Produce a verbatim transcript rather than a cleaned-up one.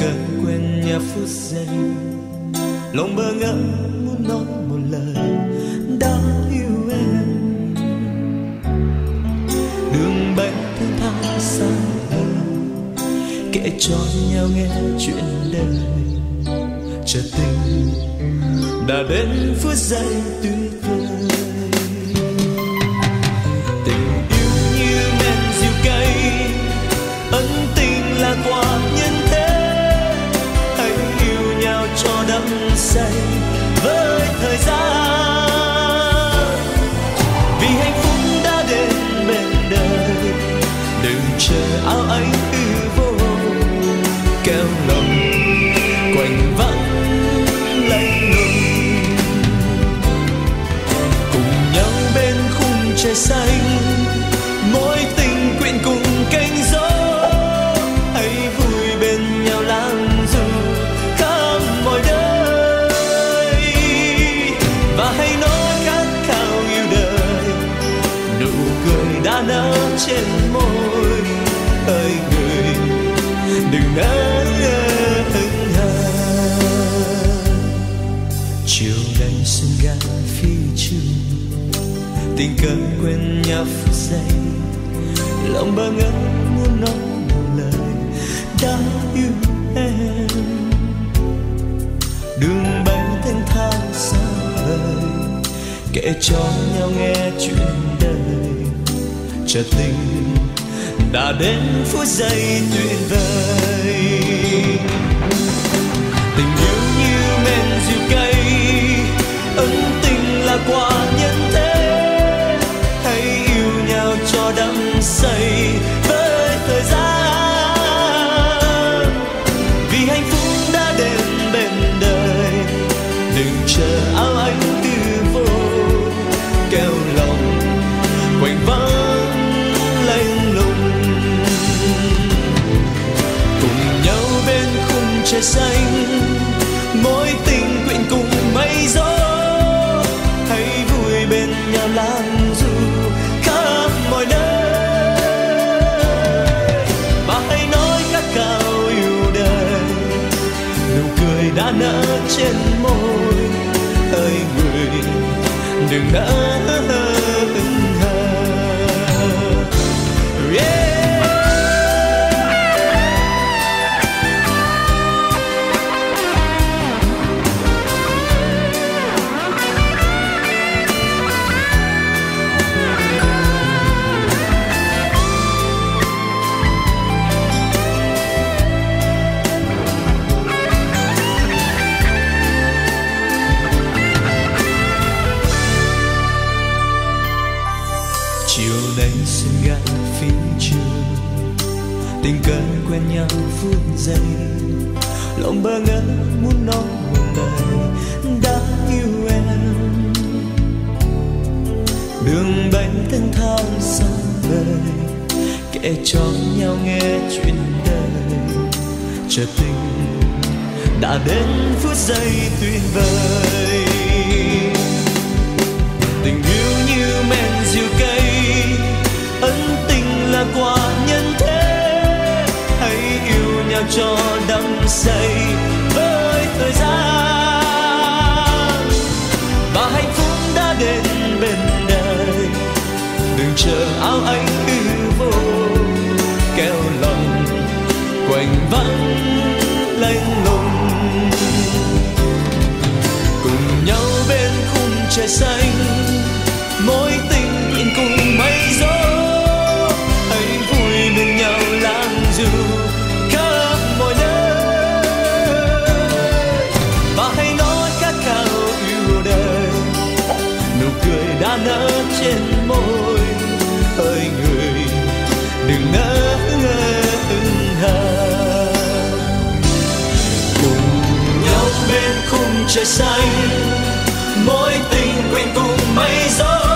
cờ quên nhà phút giây, lòng bơ ngỡ muốn nói một lời đã yêu em. Đường bay thênh thang xa vời, kể cho nhau nghe chuyện đời. Chợt tình đã đến phút giây tuyệt vời. Tình yêu như men dịu cay, ân tình là quả nhân thế. Hãy yêu nhau cho đắm say với thời gian, vì hạnh phúc đã đến bên đời. Đừng chờ áo ánh ư vô, kéo lòng quanh vắng lạnh lùng. Cùng nhau bên khung trời xanh, mối tình quyện cùng cánh gió. Hãy vui bên nhau làm dù khắp mọi đời, và hãy nói khát khao yêu đời. Nụ cười đã nở trên môi, hỡi người đừng nỡ hững hờ. Chiều nay xuân ga phi trường, tình cờ quên nhau phút giây, lòng bơ ngỡ muốn nói một lời đã yêu em. Đường bay thênh thang xa vời, kể cho nhau nghe chuyện đời. Chợt tình đã đến phút giây tuyệt vời. Tình yêu như men dịu cay, ân tình là quả nhân thế. Hãy yêu nhau cho đắm say với thời gian, vì hạnh phúc đã đến bên đời. Đừng chờ áo ánh tư vô, kéo lòng quanh vắng lạnh lùng. Cùng nhau bên khung trời xanh, mối tình quyện cùng mây gió. Hãy vui bên nhau làm dù khắp mọi nơi, và hãy nói khát khao yêu đời. Nụ cười đã nở trên môi, hỡi người đừng nỡ hững hờ. Yeah. Chiều nay xuân ga phi trường, tình cờ quen nhau phút giây, lòng bơ ngỡ muốn nói một lời đã yêu em. Đường bay thênh thang xa vời, kể cho nhau nghe chuyện đời. Chợt tình đã đến phút giây tuyệt vời. Tình yêu như men dịu cay, ân tình là quả nhân thế. Hãy yêu nhau cho đắm say với thời gian, và hạnh phúc đã đến bên đời. Đừng chờ áo ánh ư vô, kéo lòng quanh vắng lạnh lùng. Cùng nhau bên khung trời xanh, mối tình quyện cùng mây gió. Hãy vui bên nhau làm dù khắp mọi nơi, và hãy nói khát khao yêu đời. Nụ cười đã nở trên môi, hỡi người đừng nỡ hững hờ. Cùng nhau bên khung trời xanh, mối tình quyện cùng mây gió.